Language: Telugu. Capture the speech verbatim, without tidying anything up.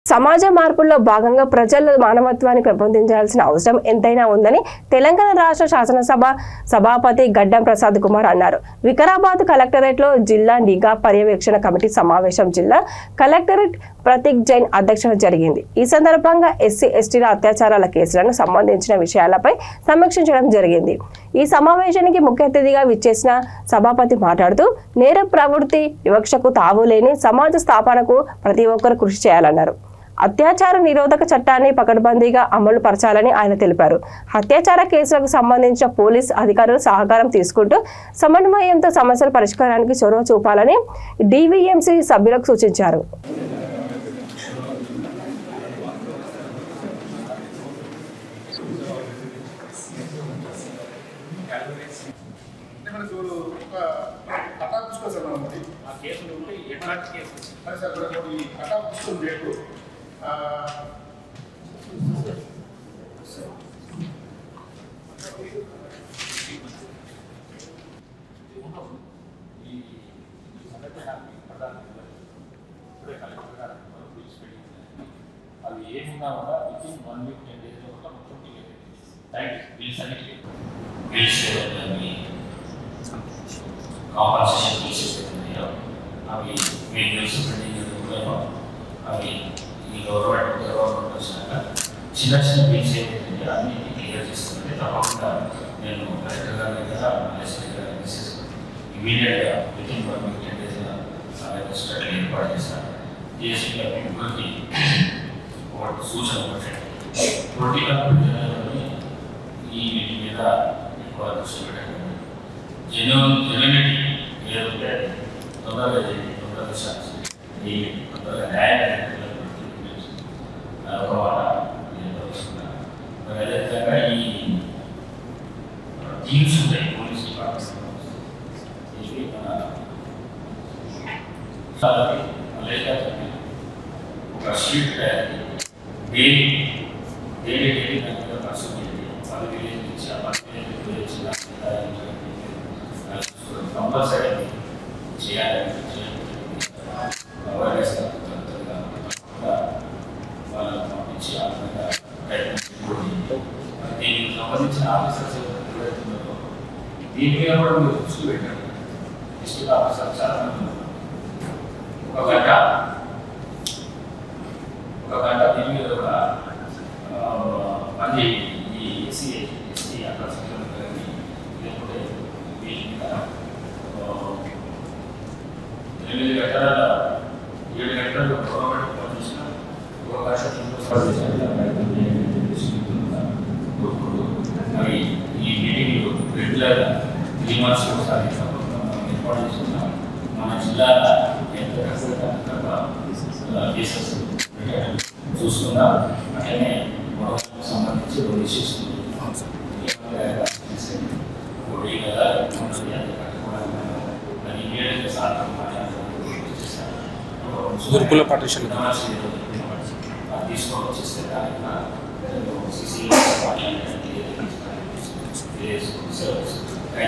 సమాజ మార్పుల్లో భాగంగా ప్రజల్లో మానవత్వాన్ని పెంపొందించాల్సిన అవసరం ఎంతైనా ఉందని తెలంగాణ రాష్ట్ర శాసనసభ సభాపతి గడ్డం ప్రసాద్ కుమార్ అన్నారు. వికారాబాద్ కలెక్టరేట్లో జిల్లా నిఘా పర్యవేక్షణ కమిటీ సమావేశం జిల్లా కలెక్టరేట్ ప్రతీక్ జైన్ అధ్యక్షతన జరిగింది. ఈ సందర్భంగా ఎస్సీ ఎస్టీల అత్యాచారాల కేసులను సంబంధించిన విషయాలపై సమీక్షించడం జరిగింది. ఈ సమావేశానికి ముఖ్య అతిథిగా విచ్చేసిన సభాపతి మాట్లాడుతూ నేర ప్రవృత్తి వివక్షకు తావులేని సమాజ స్థాపనకు ప్రతి ఒక్కరూ కృషి చేయాలన్నారు. అత్యాచార నిరోధక చట్టాన్ని పకడ్బందీగా అమలు పరచాలని ఆయన తెలిపారు. అత్యాచార కేసులకు సంబంధించిన పోలీస్ అధికారులు సహకారం తీసుకుంటూ సమన్వయంతో సమస్యల పరిష్కారానికి చొరవ చూపాలని డివిఎంసి సభ్యులకు సూచించారు. అది ఏమున్నా కూడా within one week ten days లో మొత్తం క్లియర్ రైట్ బిల్స్ అన్ని క్లియర్ బిల్స్ ఏమన్నా కాంపన్సేషన్ బిల్స్ ఉన్నాయో అవి మీ బిల్స్ పెండింగ్ ఉన్నాయో అవి ఈ గవర్నమెంట్ గవర్నమెంట్ వచ్చినాక చిన్న చిన్న బిల్స్ ఏమైతే అన్ని క్లియర్ చేసుకుంటే తప్పకుండా నేను కలెక్టర్ గారి దగ్గర ఎస్పీ గారి మెసేజ్ ఇమీడియట్గా within one week ten days study ఏర్పాటు చేస్తాను. చేసి ముగ్గురికి ఒక సూచన పెట్టండి. పొలిటికల్ ప్రిజనర్లని ఈ వీటి మీద ఎక్కువ దృష్టి పెట్టండి. జెన్యున్ జెన్యునిటీ ఏదంటే తొందరగా చేయండి, తొందరగా సాక్షి తొందరగా న్యాయం ఒక మాట నేను తెలుసుకున్నాను. మరి అదేవిధంగా ఈ టీమ్స్ ఉంటాయి పోలీస్ డిపార్ట్మెంట్ ఇవి మన ఒక షీట్ తయారు డైలీ డైలీ డైలీ దాంట్లో పర్సన్ చేయండి. పది విలేజ్ నుంచి ఆ పది విలేజ్ విలేజ్ కంపల్సరీ చేయాలి. అవేర్నెస్ వాళ్ళని పంపించి ఆ విధంగా దీనికి సంబంధించిన ఆఫీసర్స్ ఎవరైతున్నారో దీని మీద కూడా మీరు దృష్టి పెట్టండి. డిస్ట్రిక్ట్ ఆఫీసర్ చాలా ఒక గంట ఒక గంట దీని మీద కూడా పని ఈ ఎస్సీ ఎస్టీ అట్లా కానీ లేకపోతే వీటి మీద ఎనిమిది గంటల ఏడు గంటలు గవర్నమెంట్ పనిచేసిన ఒక మరి ఈ మీటింగ్లు రెగ్యులర్గా త్రీ మంత్స్ ఒకసారి ఏర్పాటు చేస్తున్నాం. మన జిల్లాలో ఎంత కష్టంగా కేసెస్ చూసుకుందాం. అట్లనే గొడవలకు సంబంధించి రెండు ఇష్యూస్ గురుకుల పాఠశాల తీసుకొని వచ్చేస్తే దానికి